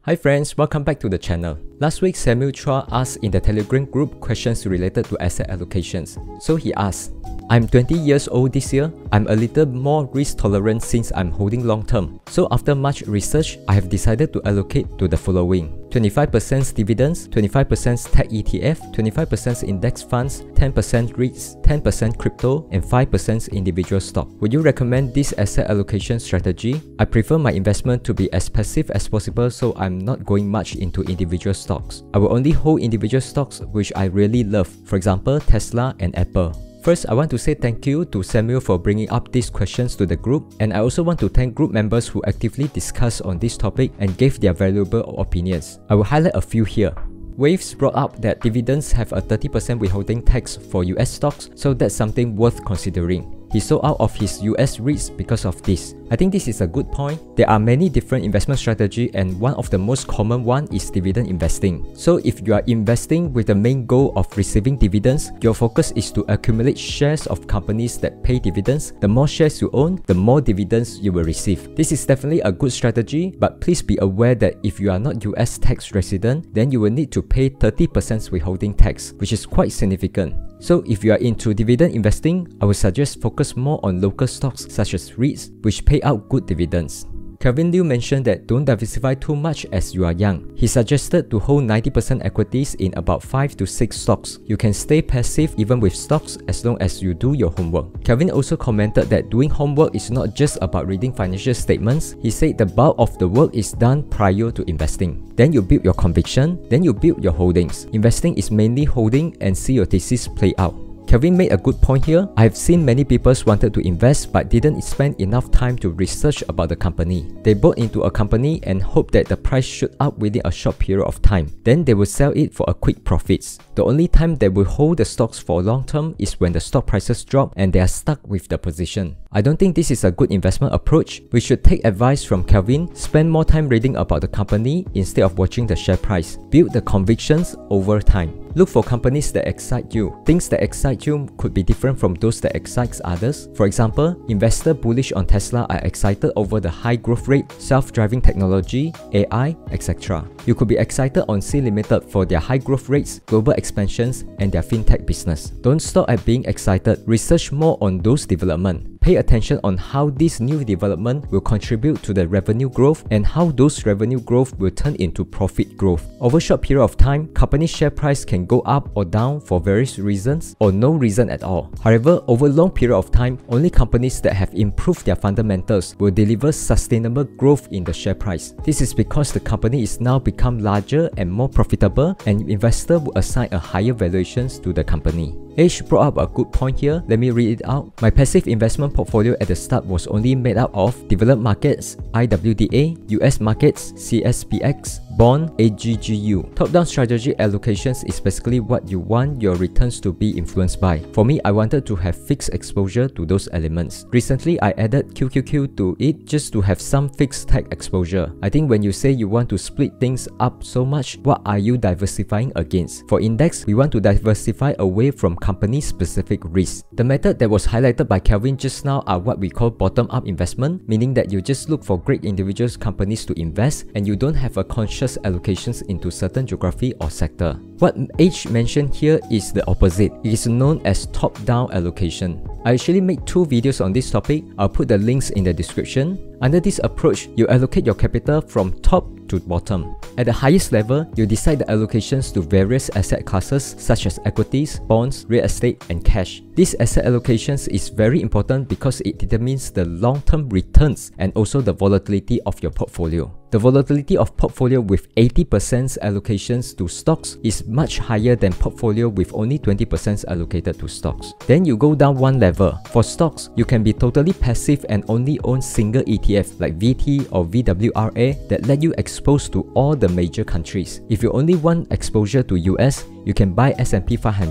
Hi friends, welcome back to the channel. Last week, Samuel Chua asked in the Telegram group questions related to asset allocations. So he asked, I'm 20 years old this year. I'm a little more risk tolerant since I'm holding long term. So after much research, I have decided to allocate to the following: 25% dividends, 25% tech ETF, 25% index funds, 10% REITs, 10% crypto, and 5% individual stock. Would you recommend this asset allocation strategy? I prefer my investment to be as passive as possible, so I'm not going much into individual stocks. I will only hold individual stocks which I really love, for example Tesla and Apple. First, I want to say thank you to Samuel for bringing up these questions to the group, and I also want to thank group members who actively discussed on this topic and gave their valuable opinions. I will highlight a few here. Waves brought up that dividends have a 30% withholding tax for US stocks, so that's something worth considering. He sold out of his US REITs because of this. I think this is a good point. There are many different investment strategies, and one of the most common one is dividend investing. So if you are investing with the main goal of receiving dividends, your focus is to accumulate shares of companies that pay dividends. The more shares you own, the more dividends you will receive. This is definitely a good strategy, but please be aware that if you are not US tax resident, then you will need to pay 30% withholding tax, which is quite significant. So if you are into dividend investing, I would suggest focus more on local stocks such as REITs, which pay out good dividends. Kelvin Liu mentioned that don't diversify too much as you are young. He suggested to hold 90% equities in about 5 to 6 stocks. You can stay passive even with stocks as long as you do your homework. Kelvin also commented that doing homework is not just about reading financial statements. He said the bulk of the work is done prior to investing. Then you build your conviction, then you build your holdings. Investing is mainly holding and see your thesis play out. Kelvin made a good point here. I have seen many people wanted to invest but didn't spend enough time to research about the company. They bought into a company and hoped that the price shoot up within a short period of time. Then they will sell it for a quick profits. The only time they will hold the stocks for long term is when the stock prices drop and they are stuck with the position. I don't think this is a good investment approach. We should take advice from Kelvin, spend more time reading about the company instead of watching the share price. Build the convictions over time. Look for companies that excite you. Things that excite you could be different from those that excite others. For example, investors bullish on Tesla are excited over the high growth rate, self-driving technology, AI, etc. You could be excited on Sea Limited for their high growth rates, global expansions, and their fintech business. Don't stop at being excited. Research more on those developments. Pay attention on how this new development will contribute to the revenue growth and how those revenue growth will turn into profit growth. Over a short period of time, company share price can go up or down for various reasons or no reason at all. However, over a long period of time, only companies that have improved their fundamentals will deliver sustainable growth in the share price. This is because the company is now become larger and more profitable, and investors will assign a higher valuations to the company. H brought up a good point here. Let me read it out. My passive investment portfolio at the start was only made up of developed markets, IWDA, US markets, CSPX, bond, AGGU. Top-down strategy allocations is basically what you want your returns to be influenced by. For me, I wanted to have fixed exposure to those elements. Recently, I added QQQ to it just to have some fixed tech exposure. I think when you say you want to split things up so much, what are you diversifying against? For index, we want to diversify away from company-specific risks. The method that was highlighted by Kelvin just now are what we call bottom-up investment, meaning that you just look for great individual companies to invest and you don't have a conscious allocations into certain geography or sector. What H mentioned here is the opposite. It is known as top-down allocation. I actually made 2 videos on this topic. I'll put the links in the description. Under this approach, you allocate your capital from top to bottom. At the highest level, you decide the allocations to various asset classes such as equities, bonds, real estate, and cash. This asset allocations is very important because it determines the long-term returns and also the volatility of your portfolio. The volatility of portfolio with 80% allocations to stocks is much higher than portfolio with only 20% allocated to stocks. Then you go down one level. For stocks, you can be totally passive and only own single ETF like VT or VWRA that let you expose to all the major countries. If you only want exposure to US, you can buy S&P 500.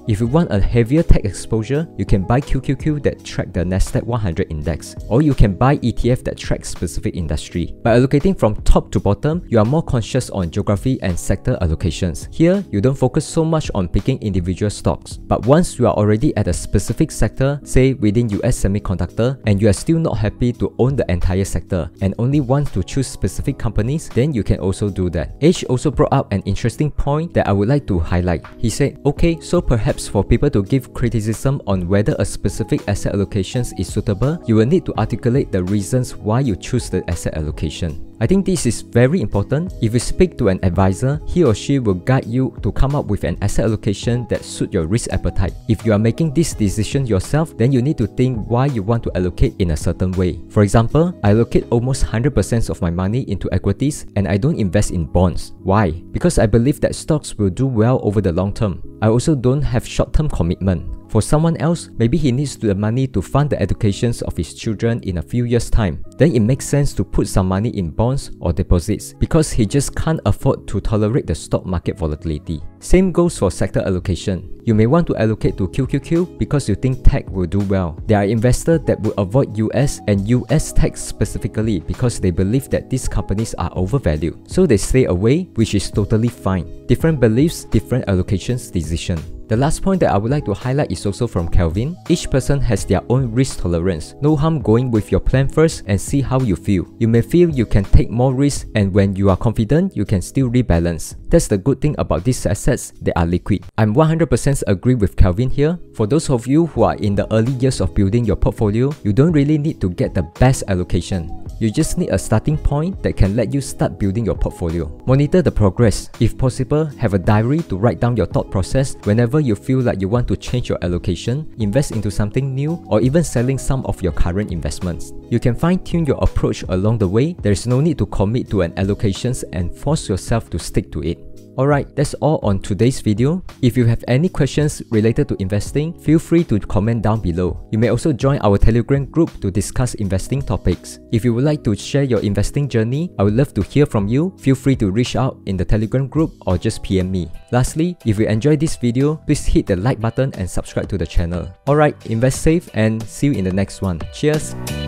If you want a heavier tech exposure, you can buy QQQ that track the Nasdaq 100 index, or you can buy ETF that track specific industry. By allocating from top to bottom, you are more conscious on geography and sector allocations. Here, you don't focus so much on picking individual stocks. But once you are already at a specific sector, say within US semiconductor, and you are still not happy to own the entire sector and only want to choose specific companies, then you can also do that. H also brought up an interesting point that I would like to highlight. He said, okay, so perhaps for people to give criticism on whether a specific asset allocation is suitable, you will need to articulate the reasons why you choose the asset allocation. I think this is very important. If you speak to an advisor, he or she will guide you to come up with an asset allocation that suits your risk appetite. If you are making this decision yourself, then you need to think why you want to allocate in a certain way. For example, I allocate almost 100% of my money into equities and I don't invest in bonds. Why? Because I believe that stocks will do well over the long term. I also don't have short-term commitment. For someone else, maybe he needs the money to fund the educations of his children in a few years' time. Then it makes sense to put some money in bonds or deposits because he just can't afford to tolerate the stock market volatility. Same goes for sector allocation. You may want to allocate to QQQ because you think tech will do well. There are investors that will avoid US and US tech specifically because they believe that these companies are overvalued. So they stay away, which is totally fine. Different beliefs, different allocations decision. The last point that I would like to highlight is also from Kelvin. Each person has their own risk tolerance. No harm going with your plan first and see how you feel. You may feel you can take more risk, and when you are confident, you can still rebalance. That's the good thing about these assets that are liquid. I'm 100% agree with Kelvin here. For those of you who are in the early years of building your portfolio, you don't really need to get the best allocation. You just need a starting point that can let you start building your portfolio. Monitor the progress. If possible, have a diary to write down your thought process whenever you feel like you want to change your allocation, invest into something new, or even selling some of your current investments. You can fine-tune your approach along the way. There is no need to commit to an allocation and force yourself to stick to it. Alright, that's all on today's video. If you have any questions related to investing, feel free to comment down below. You may also join our Telegram group to discuss investing topics. If you would like to share your investing journey, I would love to hear from you. Feel free to reach out in the Telegram group or just PM me. Lastly, if you enjoyed this video, please hit the like button and subscribe to the channel. Alright, invest safe and see you in the next one. Cheers!